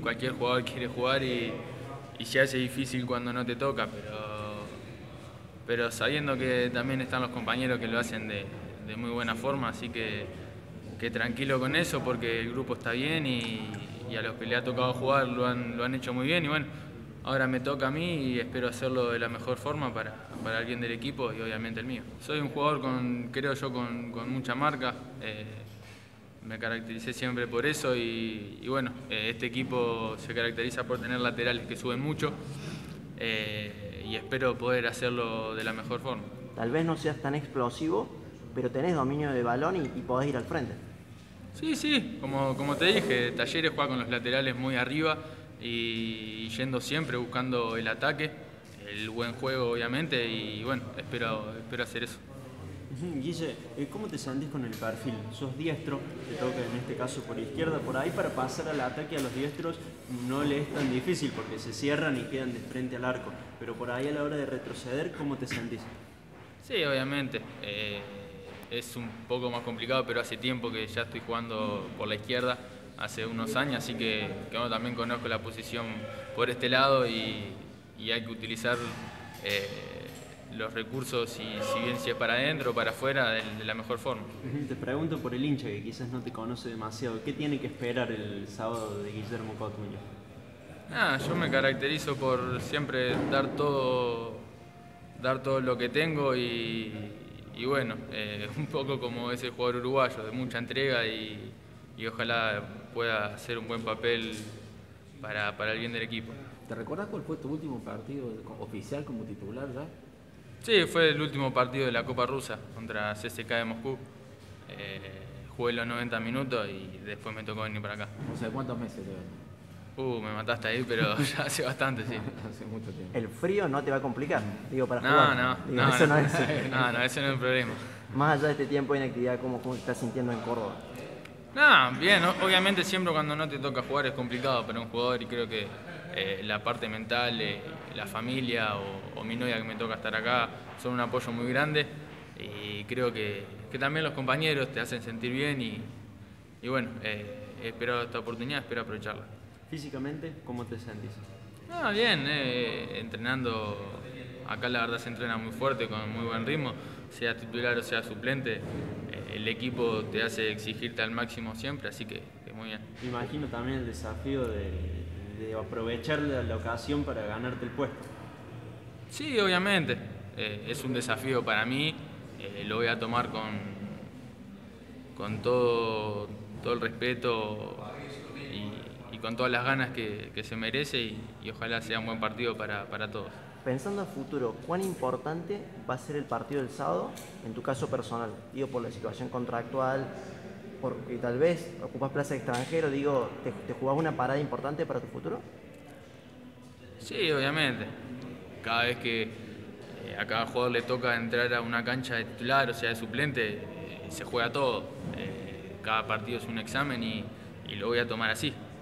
cualquier jugador quiere jugar y se hace difícil cuando no te toca, pero sabiendo que también están los compañeros que lo hacen de muy buena forma, así que tranquilo con eso porque el grupo está bien y a los que le ha tocado jugar lo han hecho muy bien y bueno, ahora me toca a mí y espero hacerlo de la mejor forma para el bien del equipo y obviamente el mío. Soy un jugador creo yo, con mucha marca, me caractericé siempre por eso y bueno, este equipo se caracteriza por tener laterales que suben mucho y espero poder hacerlo de la mejor forma. Tal vez no seas tan explosivo, pero tenés dominio de balón y podés ir al frente. Sí, como te dije, Talleres juega con los laterales muy arriba y yendo siempre buscando el ataque, el buen juego obviamente y bueno, espero hacer eso. Guille, ¿cómo te sentís con el perfil? Sos diestro, te toca en este caso por izquierda, por ahí para pasar al ataque a los diestros no le es tan difícil porque se cierran y quedan de frente al arco, pero por ahí a la hora de retroceder, ¿cómo te sentís? Sí, obviamente. Es un poco más complicado, pero hace tiempo que ya estoy jugando por la izquierda, hace unos años, así que bueno, también conozco la posición por este lado y hay que utilizar los recursos, y si bien si es para adentro o para afuera, de la mejor forma. Te pregunto por el hincha que quizás no te conoce demasiado, ¿qué tiene que esperar el sábado de Guillermo Cotuño? Yo me caracterizo por siempre dar todo lo que tengo y bueno, un poco como ese jugador uruguayo, de mucha entrega y ojalá pueda hacer un buen papel para el bien del equipo. ¿Te recuerdas cuál fue tu último partido oficial como titular ya? Sí, fue el último partido de la Copa Rusa contra CSKA de Moscú. Jugué los 90 minutos y después me tocó venir para acá. O sea, ¿cuántos meses te ven? Me mataste ahí, pero ya hace bastante, sí. Hace mucho tiempo. ¿El frío no te va a complicar? Digo, para jugar. No, eso no es. No, ese no es el problema. Más allá de este tiempo de inactividad, ¿cómo te estás sintiendo en Córdoba? Bien, obviamente siempre cuando no te toca jugar es complicado para un jugador y creo que la parte mental, la familia o mi novia que me toca estar acá son un apoyo muy grande y creo que también los compañeros te hacen sentir bien y bueno, espero esta oportunidad, espero aprovecharla. Físicamente, ¿cómo te sentís? Bien, entrenando, acá la verdad se entrena muy fuerte, con muy buen ritmo, sea titular o sea suplente, el equipo te hace exigirte al máximo siempre, así que muy bien. Imagino también el desafío de aprovechar la ocasión para ganarte el puesto. Sí, obviamente, es un desafío para mí, lo voy a tomar con todo el respeto y con todas las ganas que se merece y ojalá sea un buen partido para todos. Pensando en futuro, ¿cuán importante va a ser el partido del sábado en tu caso personal? Digo, por la situación contractual, porque tal vez ocupas plaza de extranjero, digo, ¿te jugás una parada importante para tu futuro? Sí, obviamente. Cada vez que a cada jugador le toca entrar a una cancha de titular, o sea, de suplente, se juega todo. Cada partido es un examen y lo voy a tomar así.